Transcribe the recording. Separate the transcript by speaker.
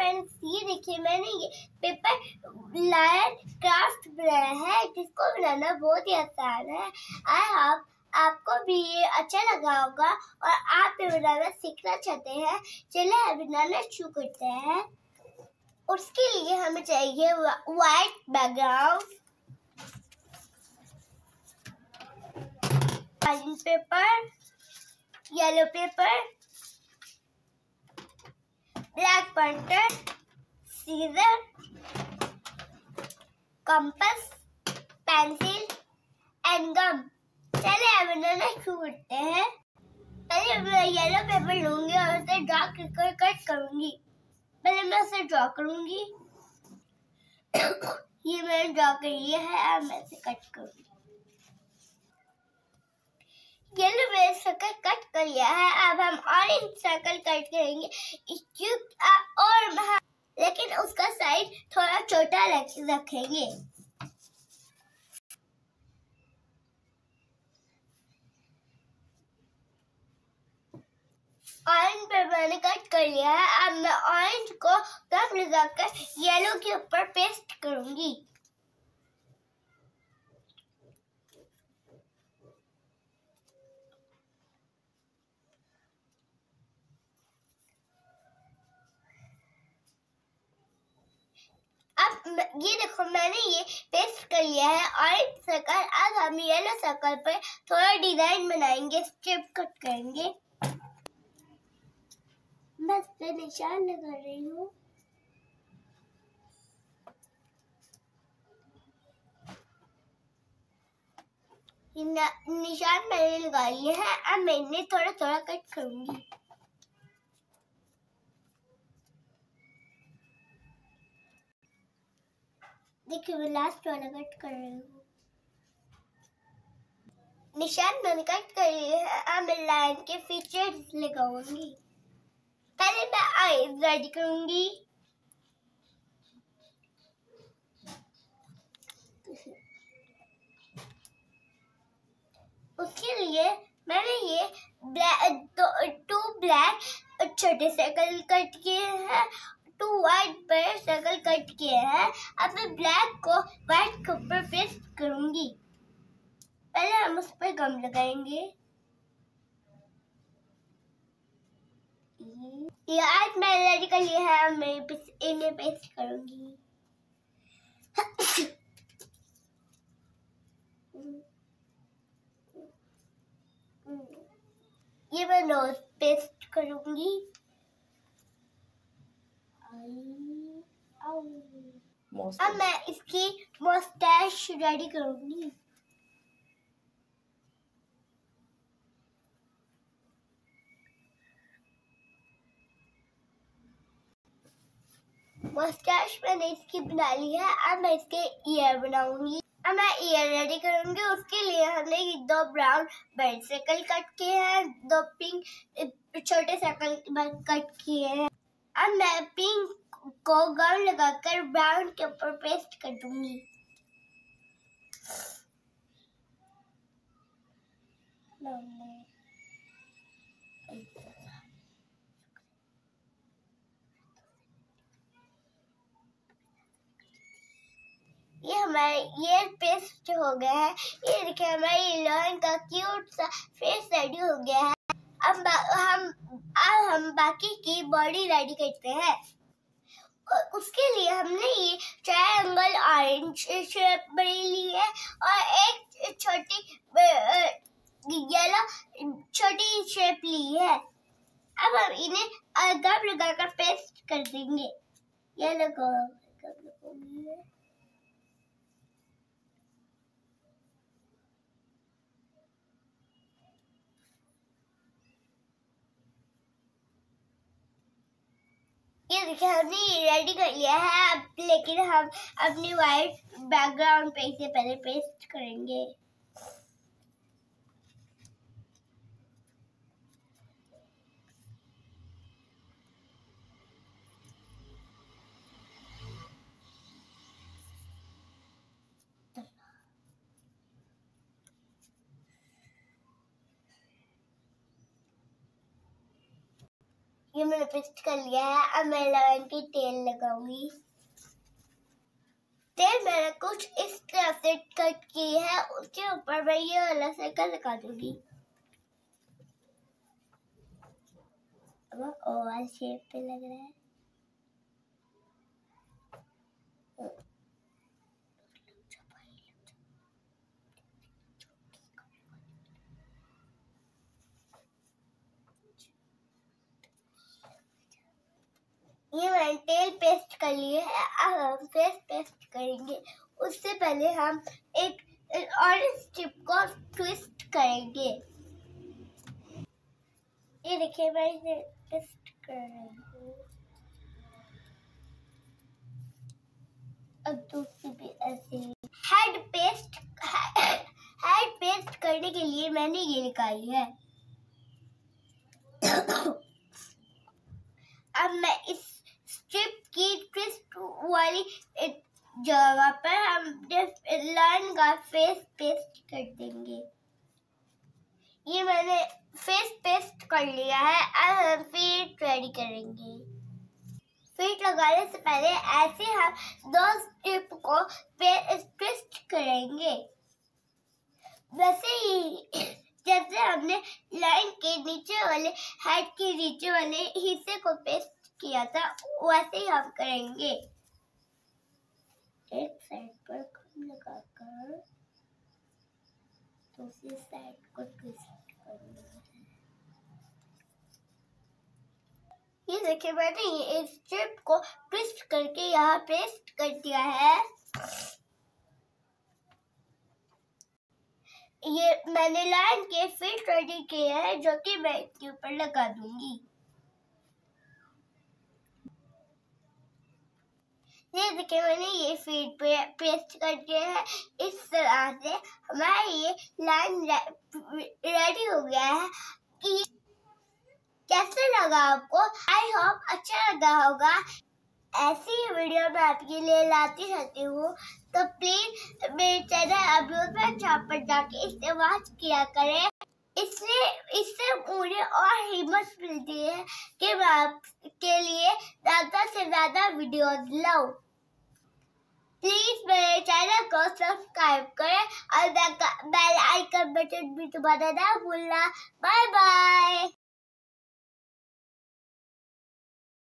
Speaker 1: Friends, ये देखिए मैंने ये पेपर लायन क्राफ्ट बनाया है, जिसको बनाना बहुत ही आसान है। आई होप आपको भी ये अच्छा लगा होगा और आप भी बनाना सीखना चाहते हैं। चलिए बनाना शुरू करते हैं। उसके लिए हमें चाहिए white background, paper, yellow paper, black pointer, scissor, compass, pencil and gum. चलिए अब बनाना शुरू करते हैं। पहले मैं येलो पेपर लूंगी और उसे ड्रा कर कट करूंगी। पहले मैं उसे ड्रा करूंगी। ये मैंने ड्रा कर लिया है, अब मैं इसे कट करूंगी। येलो में सर्कल कट कर लिया है, अब हम ऑरेंज सर्कल कट करेंगे और लेकिन उसका साइज थोड़ा छोटा रखेंगे। ऑरेंज पर मैंने कट कर लिया है, अब मैं ऑरेंज को गम लगाकर येलो के ऊपर पेस्ट करूंगी। अब ये देखो मैंने ये पेस्ट कर लिया है ऑरेंज सर्कल। अब हम येलो सर्कल पर थोड़ा डिजाइन बनाएंगे, स्ट्रिप कट करेंगे। मैं इस पे निशान लगा रही हूँ। निशान मैंने लगा लिए हैं, अब मैं इन्हें थोड़ा थोड़ा कट करूंगी। देखिए मैं लास्ट वाला कट कर रही हूँ। निशान मैंने कट कर लिए हैं, अब मैं लाइन के फीचर्स लगाऊंगी। पहले मैं आईज रेडी करूंगी। उसके लिए मैंने ये टू ब्लैक छोटे सर्कल कट किए हैं, 2 व्हाइट बड़े सर्कल कट किए हैं। अब मैं ब्लैक को व्हाइट के ऊपर पेस्ट करूंगी। पहले हम उस पर गम लगाएंगे। ये आज मैं रेडी कर लिया है, मैं इन्हें पेस्ट करूंगी। ये मैं नोज पेस्ट करूंगी। अब मैं इसकी मस्टैश रेडी करूंगी। मस्टैश मैंने इसकी बना ली है, अब मैं इसके ईयर बनाऊंगी। अब मैं ईयर रेडी करूंगी। उसके लिए हमने 2 ब्राउन बड़े सर्कल कट किए हैं, 2 पिंक छोटे सर्कल कट किए हैं। अब मैं पिंक को गम लगाकर ब्राउन के ऊपर पेस्ट कर दूंगी। ये हमारे ये पेस्ट हो गया है। ये देखिए हमारी लायन का क्यूट सा फेस रेडी हो गया है। अब हम बाकी की बॉडी रेडी करते हैं। उसके लिए हमने ये ट्रायंगल ऑरेंज शेप बनी ली है और एक छोटी येलो छोटी शेप ली है। अब हम इन्हें गम लगाकर पेस्ट कर देंगे। येलो गम लगाऊंगी। ये देखिए हमने रेडी कर लिया है। अब लेकिन हम अपनी व्हाइट बैकग्राउंड पे इसे पहले पेस्ट करेंगे। ये मैंने पेस्ट कर लिया है। अब मैं लेमन की तेल लगाऊंगी। तेल मैंने कुछ इस तरह से कट की है, उसके ऊपर मैं ये वाला सर्कल लगा दूंगी। अब ओवल शेप पे लग रहा है। ये मैंने तेल पेस्ट कर लिए है। अब हम फेस पेस्ट करेंगे। उससे पहले हम एक ऑरेंज स्ट्रिप को ट्विस्ट करेंगे। ये देखिए मैं इसे ट्विस्ट कर रही हूँ। अब दूसरी भी ऐसे हेड पेस्ट करने के लिए मैंने ये निकाली है। अब मैं इस स्ट्रिप की ट्विस्ट वाली जगह पर हम लाइन का फेस पेस्ट कर देंगे। ये मैंने फेस पेस्ट कर लिया है। अब हम फीट रेडी करेंगे। फीट लगाने से पहले ऐसे हम दो स्ट्रिप को ट्विस्ट करेंगे। वैसे ही जैसे हमने लाइन के नीचे वाले हेड के नीचे वाले हिस्से को पेस्ट किया था, वैसे ही हम करेंगे। एक साइड पर कम लगाकर दूसरी साइड को ट्विस्ट करना है। ये देखिए मैंने ये स्ट्रिप को ट्विस्ट करके यहाँ पेस्ट कर दिया है। ये मैंने लाइन के फीट रेडी किए हैं, जो कि मैं इसके ऊपर लगा दूंगी। ये देखिए मैंने ये फीट पे पेस्ट कर दिया है। इस तरह से हमारा ये लाइन रेडी हो गया है। कि कैसे लगा आपको? आई होप अच्छा लगा होगा। ऐसी ही वीडियो मैं आपके लिए लाती रहती हूँ, तो प्लीज मेरे चैनल अपलोड पर पर जाके इसे वॉच किया करें। इससे मुझे और हिम्मत मिलती है कि मैं आपके लिए ज्यादा से ज्यादा वीडियोस लाऊं। प्लीज मेरे चैनल को सब्सक्राइब करें और बेल आइकन बटन भी दबाना ना भूलना। Bye bye.